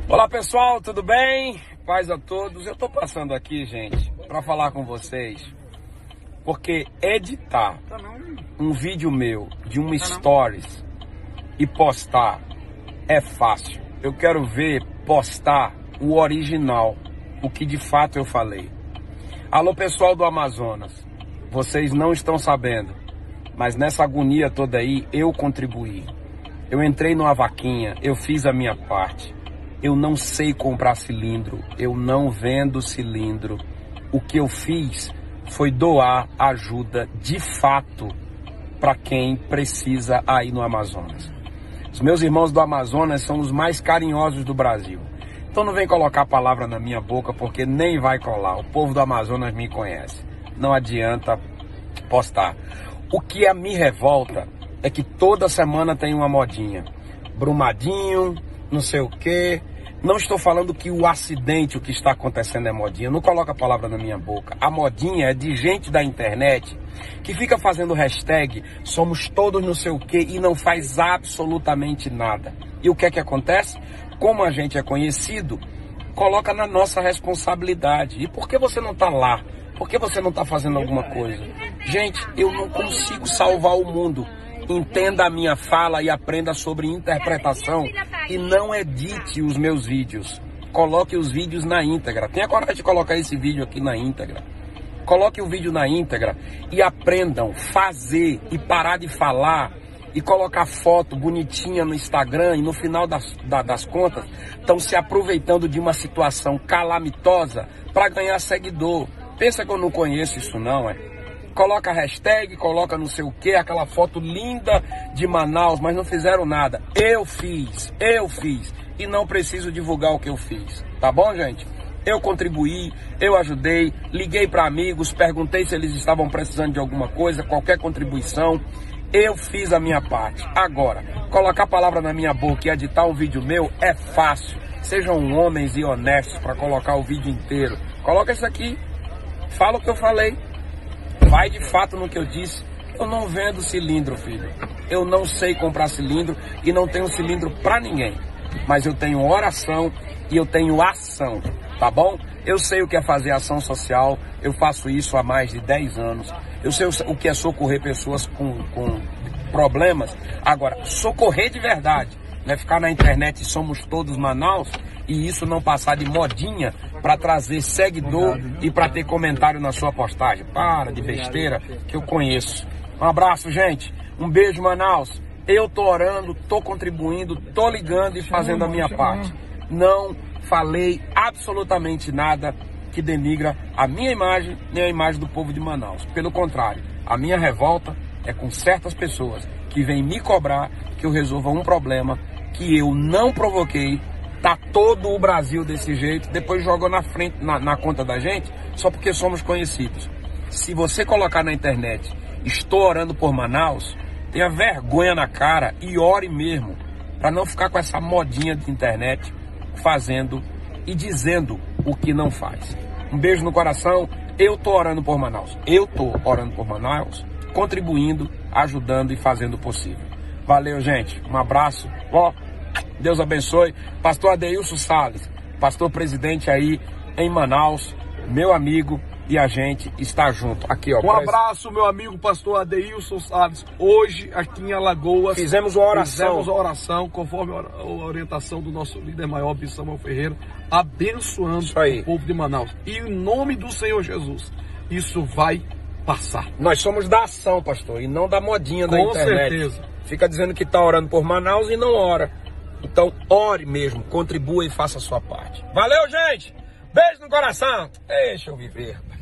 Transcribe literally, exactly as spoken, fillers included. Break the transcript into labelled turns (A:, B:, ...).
A: Olá pessoal, tudo bem? Paz a todos. Eu tô passando aqui, gente, para falar com vocês, porque editar um vídeo meu de uma stories e postar é fácil. Eu quero ver postar o original, o que de fato eu falei. Alô pessoal do Amazonas, vocês não estão sabendo, mas nessa agonia toda aí eu contribuí. Eu entrei numa vaquinha, eu fiz a minha parte. Eu não sei comprar cilindro, eu não vendo cilindro. O que eu fiz foi doar ajuda de fato para quem precisa aí no Amazonas. Os meus irmãos do Amazonas são os mais carinhosos do Brasil. Então não vem colocar a palavra na minha boca porque nem vai colar. O povo do Amazonas me conhece. Não adianta postar. O que a me revolta é que toda semana tem uma modinha. Brumadinho, não sei o quê. Não estou falando que o acidente, o que está acontecendo é modinha. Não coloca a palavra na minha boca. A modinha é de gente da internet que fica fazendo hashtag somos todos não sei o quê e não faz absolutamente nada. E o que é que acontece? Como a gente é conhecido, coloca na nossa responsabilidade. E por que você não está lá? Por que você não está fazendo alguma coisa? Gente, eu não consigo salvar o mundo. Entenda a minha fala e aprenda sobre interpretação e não edite os meus vídeos. Coloque os vídeos na íntegra. Tenha coragem de colocar esse vídeo aqui na íntegra. Coloque o vídeo na íntegra e aprendam fazer e parar de falar e colocar foto bonitinha no Instagram e no final das, da, das contas estão se aproveitando de uma situação calamitosa para ganhar seguidor. Pensa que eu não conheço isso não, é? Coloca a hashtag, coloca não sei o que, aquela foto linda de Manaus, mas não fizeram nada. Eu fiz, eu fiz e não preciso divulgar o que eu fiz, tá bom, gente? Eu contribuí, eu ajudei, liguei para amigos, perguntei se eles estavam precisando de alguma coisa, qualquer contribuição. Eu fiz a minha parte. Agora, colocar a palavra na minha boca e editar um vídeo meu é fácil. Sejam homens e honestos para colocar o vídeo inteiro. Coloca isso aqui, fala o que eu falei. Vai de fato no que eu disse. Eu não vendo cilindro, filho. Eu não sei comprar cilindro e não tenho cilindro pra ninguém. Mas eu tenho oração e eu tenho ação, tá bom? Eu sei o que é fazer ação social. Eu faço isso há mais de dez anos. Eu sei o que é socorrer pessoas com, com problemas. Agora, socorrer de verdade, né? Ficar na internet somos todos Manaus e isso não passar de modinha para trazer seguidor e para ter comentário na sua postagem. Para de besteira que eu conheço. Um abraço, gente. Um beijo, Manaus. Eu tô orando, tô contribuindo, tô ligando e fazendo a minha parte. Não falei absolutamente nada que denigra a minha imagem nem a imagem do povo de Manaus. Pelo contrário, a minha revolta é com certas pessoas que vêm me cobrar que eu resolva um problema que eu não provoquei. Tá todo o Brasil desse jeito, depois joga na frente, na, na conta da gente, só porque somos conhecidos. Se você colocar na internet, estou orando por Manaus, tenha vergonha na cara e ore mesmo, para não ficar com essa modinha de internet, fazendo e dizendo o que não faz. Um beijo no coração, eu tô orando por Manaus. Eu tô orando por Manaus, contribuindo, ajudando e fazendo o possível. Valeu, gente. Um abraço. Ó, Deus abençoe. Pastor Adeilson Salles, pastor presidente aí em Manaus, meu amigo, e a gente está junto. Aqui, ó.
B: Um abraço, meu amigo pastor Adeilson Salles. Hoje, aqui em Alagoas,
A: fizemos uma oração.
B: Fizemos uma oração, conforme a orientação do nosso líder maior, Bispo Samuel Ferreira, abençoando o povo de Manaus. E em nome do Senhor Jesus, isso vai passar.
A: Nós somos da ação, pastor, e não da modinha da internet.
B: Com certeza.
A: Fica dizendo que está orando por Manaus e não ora. Então, ore mesmo, contribua e faça a sua parte. Valeu, gente! Beijo no coração! Deixa eu viver.